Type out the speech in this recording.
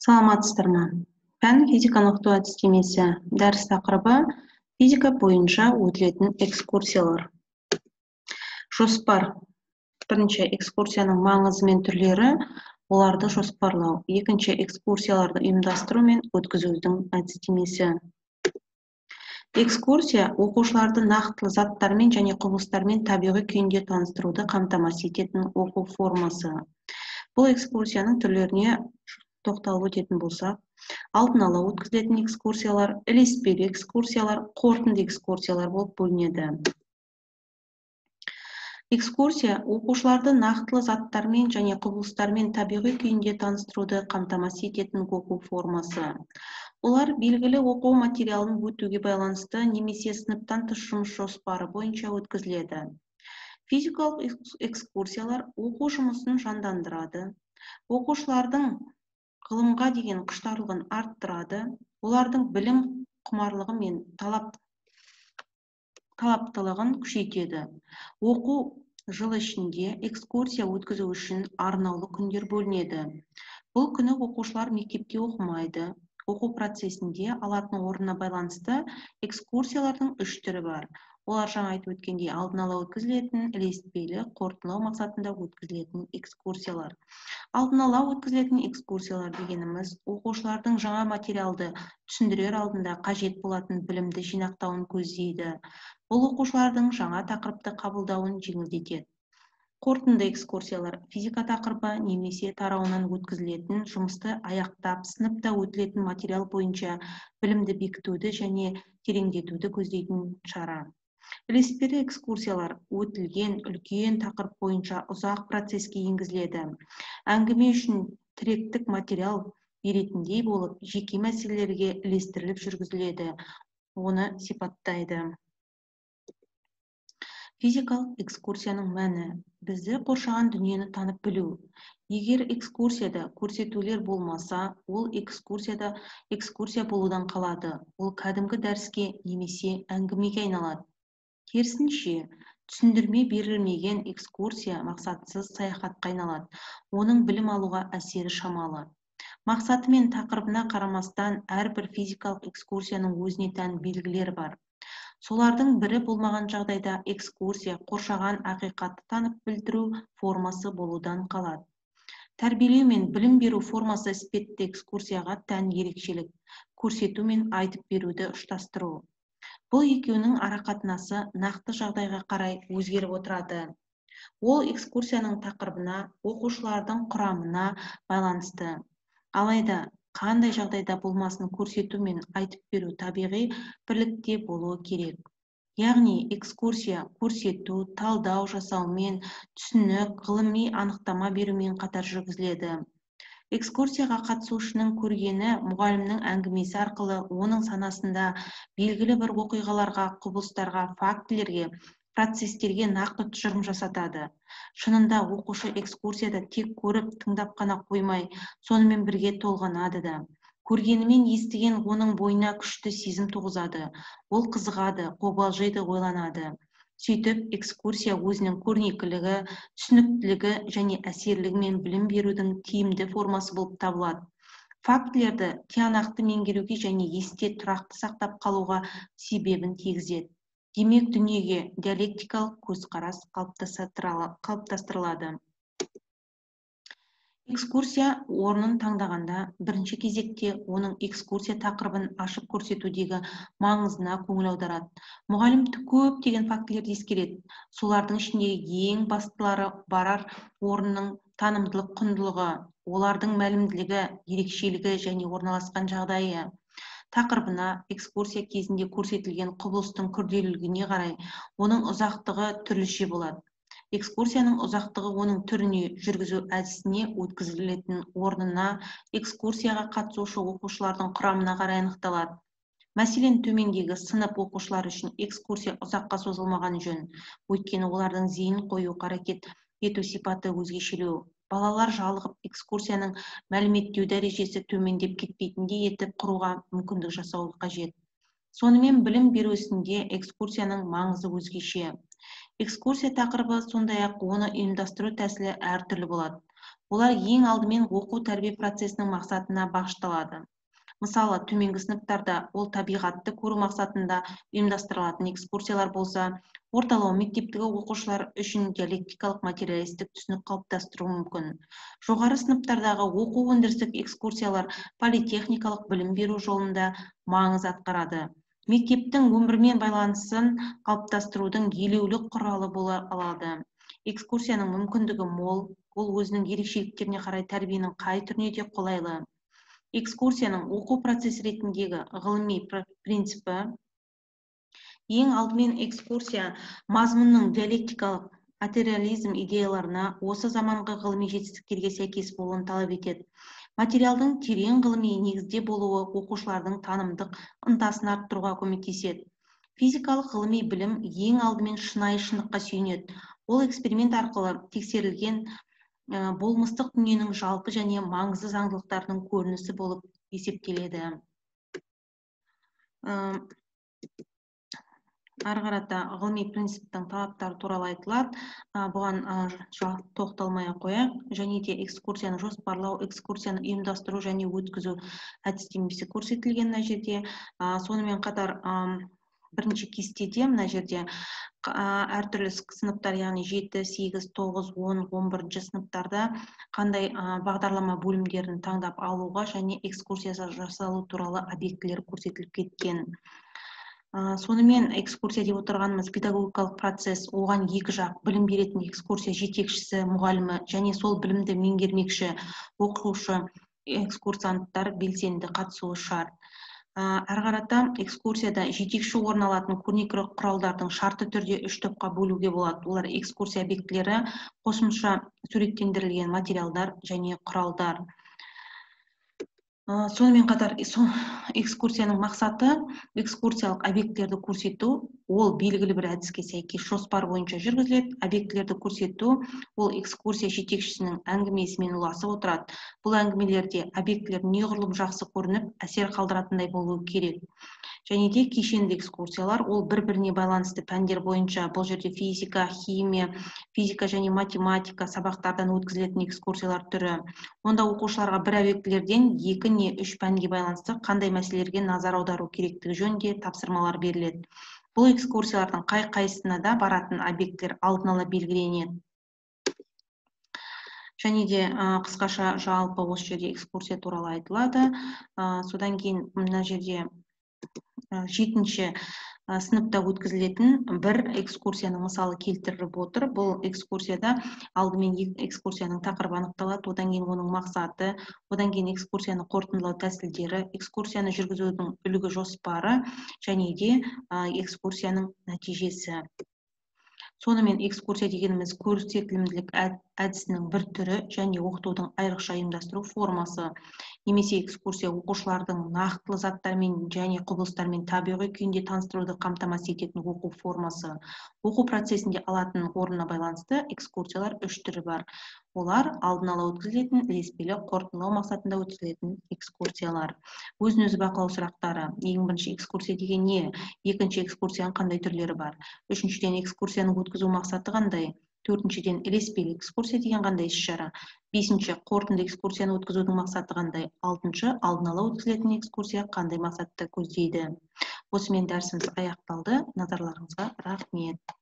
Саламатсыздар ма? Пән физиканы оқыту әдістемесі. Дәріс тақырыбы физика бойынша өтілетін экскурсиялар. Жоспар. Бірінші экскурсияның маңызы мен түрлері, оларды жоспарлау. Екінші экскурсияларды ұйымдастыру мен өткізудің әдістемесі. Экскурсия оқушыларды нақтылы заттармен және құбылыстармен табиғи күйінде таныстыруды қамтамасыз ететін оқу формасы. Бұл экскурсияның түрлеріне тоқталып өтетін болсақ, алдын ала өткізілетін экскурсиялар, ілеспелі экскурсиялар, қорытынды экскурсиялар болып бөлінеді. Экскурсия оқушыларды нақтылы заттармен және құбылыстармен табиғи күйінде таныстыруды қамтамасыз ететін оқу формасы. Олар белгілі оқу материалын өтуге байланысты немесе сыныптан тыс жұмыс жоспары бойынша өткізіледі. Физикалық экскурсиялар оқу жұмысын жандандырады, оқушылардың ғылымға деген құштарлығын арттырады, олардың білім құмарлығы мен талаптылығын күшейтеді. Оқу жыл ішінде экскурсия өткізу үшін арнаулы күндер бөлінеді. Бұл күні оқушылар мектепте оқымайды. Оқу процесінде алатын орнына байланысты экскурсиялардың 3 түрі бар. Олар жаңа айтып өткендей алдын ала өткізілетін, ілеспелі, қорытындылау мақсатында өткізілетін экскурсиялар. Алдын ала өткізілетін экскурсиялар дегеніміз оқушылардың жаңа материалды түсіндірер алдында қажет болатын білімді жинақтауын көздейді. Бұл оқушылардың жаңа тақырыпты қабылдауын жеңілдетеді. Қорытынды экскурсиялар физика тақырыбы немесе тарауынан өткізілетін жұмысты аяқтап, сыныпта өтілетін материал бойынша білімді бекітуді және тереңдетуді көздейтін шара. Ілеспелі экскурсиялар өтілген үлкен тақырып бойынша ұзақ процеске енгізіледі. Әңгіме үшін тіректік материал беретіндей болып, жеке мәселелерге ілестіріліп жүргізіледі. Оны сипаттайды. Физикалық экскурсияның мәні бізді қоршаған дүниені танып білу. Егер экскурсияда көрсетулер болмаса, ол экскурсия болудан қалады. Ол кәдімгі дәріске немесе әңгімеге айналады. Керісінше, түсіндірме берілмеген экскурсия мақсатсыз саяхатқа айналады. Оның білім алуға әсері шамалы. Мақсаты мен тақырыбына қарамастан әрбір физикалық экскурсияның өзіне тән белгілері бар. Солардың бірі болмаған жағдайда экскурсия қоршаған ақиқатты танып білдіру формасы болудан қалады. Тәрбиелеу мен білім беру формасы іспетті экскурсияға тән ерекшелік, көрсету мен айтып беруді ұштастыру. Бұл екеуінің арақатынасы нақты жағдайға қарай өзгеріп отырады. Ол экскурсияның тақырыбына, оқушылардың құрамына байланысты. Алайда қандай жағдайда болмасын көрсету мен айтып беру табиғи бірлікте болуы керек. Яғни экскурсия көрсету, талдау жасаумен, түсінік, ғылыми анықтама берумен қатар жүргізіледі. Экскурсияға қатысушының көргені мұғалімнің әңгімесі арқылы оның санасында белгілі бір оқиғаларға, құбылыстарға, фактілерге, процестерге нақты тұжырым жасатады. Шынында оқушы экскурсияда тек көріп, тыңдап қана қоймай, сонымен бірге толғанады да. Көргенімен естіген оның бойына күшті сезім туғызады. Ол қызығады, қобалжиды, ойланады. Сөйтіп, экскурсия өзінің көрнекілігі, түсініктілігі және әсерлігімен білім берудің тиімді формасы болып табылады. Фактілерді тиянақты меңгеруге және есте тұрақты сақтап қалуға себебін тигізеді. Демек, дүниеге диалектикалық көзқарас қалыптастырылады. Экскурсия орнын таңдағанда бірінші кезекте оның экскурсия тақырыбын ашып көрсетудегі маңызына көңіл аударады. Мұғалім көптеген фактілерді ескереді. Солардың ішіндегі ең бастылары барар орынның танымдылық құндылығы, олардың мәлімділігі, ерекшелігі және орналасқан жағдайы. Тақырыбына экскурсия кезінде көрсетілген құбылыстың күрделілігіне қарай оның ұзақтығы түрліше болады. Экскурсияның ұзақтығы оның түріне, жүргізу әдісіне, өткізілетін орнына, экскурсияға қатысушы оқушылардың құрамына қарай анықталады. Мәселен, төмендегі сынып оқушылары үшін экскурсия ұзаққа созылмаған жөн, өйткені олардың зейін қою, қарекет ету сипаты өзгешелеу. Балалар жалығып экскурсияның мәліметтеу дәрежесі төмендеп кетпейтіндей етіп құруға мүмкіндік жасау қажет. Сонымен білім беру ісінде экскурсияның маңызы өзгеше. Экскурсия тақырыбы сондай-ақ оны ұйымдастыру тәсілі әртүрлі болады. Олар ең алдымен оқу тәрбие процесінің мақсатына бағышталады. Мысалы, төменгі сыныптарда ол табиғатты көру мақсатында ұйымдастырылатын экскурсиялар болса, орталау мектептегі оқушылар үшін диалектикалық материалистік түсінік қалыптастыруы мүмкін. Жоғары сыныптардағы оқу өндірістік экскурсиялар политехникалық білім беру жолында маңыз атқарады. Мектептің өмірмен байланысын қалыптастырудың елеулі құралы бола алады. Экскурсияның мүмкіндігі мол, ол өзінің ерекшеліктеріне қарай тәрбиенің қай түріне де қолайлы. Экскурсияның оқу процесі ретіндегі ғылыми принципі: ең алдымен экскурсия мазмұнның диалектикалық материализм идеяларына, осы заманғы ғылыми жетістіктерге сәйкес болуын талап етеді. Материалдың терең ғылыми негізде болуы оқушылардың танымдық ынтасын арттыруға көмектеседі. Физикалық ғылыми білім ең алдымен шынайы шындыққа сүйенеді. Ол эксперимент арқылы тексерілген болмыстық дүниенің жалпы және маңызды заңдылықтарының көрінісі болып есептеледі. Ары қарата ғылыми принциптің талаптары туралы айтылады. Бұған тоқталмай қояйық. Және де экскурсияны жоспарлау, экскурсияны ұйымдастыру және өткізу әдістемесі көрсетілген мына жерде. Сонымен қатар бірінші кестеде мына жерде әртүрлі сыныптар, яғни 7, 8, 9, 10, 11 сыныптарда қандай бағдарлама бөлімдерін таңдап алуға және экскурсия жасалу туралы объектілер көрсетіліп кеткен. Сонымен экскурсия деп отырғанымыз педагогикалық процесс, оған екі жақ: білім беретін экскурсия жетекшісі, мұғалімі және сол білімді меңгермекші оқушы экскурсанттар белсенді қатысуы шарт. Ары қарата экскурсияда жетекші орын алатын көрнекі құралдардың шартты түрде 3 топқа бөлуге болады. Олар экскурсия объектілері, қосымша суреттендірілген материалдар және құралдар. Сонымен қатар экскурсияның мақсаты экскурсиялық объектілерді көрсету. Ол белгілі бір әдіске сәйкес жоспар бойынша жүргізіледі. Объектілерді көрсету ол экскурсия жетекшісінің әңгімесімен ұласып отырады. Бұл әңгімелерде объектілер неғұрлым жақсы көрініп, әсер қалдыратындай болуы керек. Және де кешенді экскурсиялар ол бір-біріне байланысты пәндер бойынша, бұл жерде физика, химия, физика және математика сабақтардан өткізілетін экскурсиялар түрі. Онда оқушыларға бір объектілерден 2 не 3 пәнге байланысты қандай мәселелерге назар аудару керектігі жөнінде тапсырмалар беріледі. Бұл экскурсиялардың қай-қайсысына да баратын объекттер алдын ала белгіленеді. Және де қысқаша жалпы осы жерде экскурсия туралы айтылады. Содан кейін мына жерде 7-ші сыныпта өткізілетін бір экскурсияның мысалы келтіріліп отыр. Бұл экскурсияда алдымен экскурсияның тақырыбы анықталады, одан кейін оның мақсаты, одан кейін экскурсияны қорытындылау тәсілдері, экскурсияны жүргізудің үлгі жоспары және де экскурсияның нәтижесі. Сонымен экскурсия дегеніміз көрсетілімділік әдісінің бір түрі және оқытудың айрықша ұйымдастыру формасы. Немесе экскурсия оқушылардың нақтылы заттармен және құбылыстармен табиғи күйінде таныстыруды қамтамасыз ететін оқу формасы. Оқу процесінде алатын орнына байланысты экскурсиялар 3 түрі бар. Олар алдын ала өткізілетін, ілеспелі, қорытындылау мақсатында өткізілетін экскурсиялар. Өзін-өзі бақылау сұрақтары. Ең бірінші экскурсия деген не? Екінші экскурсияның қандай түрлері бар? Үшіншіден экскурсияның өткізу мақсаты қандай? Төртіншіден ілеспелі экскурсия деген қандай іс-шара? Бесінші қорытынды экскурсияны өткізудің мақсаты қандай? Алтыншы алдын ала өткізілетін экскурсия қандай мақсатты көздейді? Осымен дәрісіміз аяқталды. Назарларыңызға рахмет.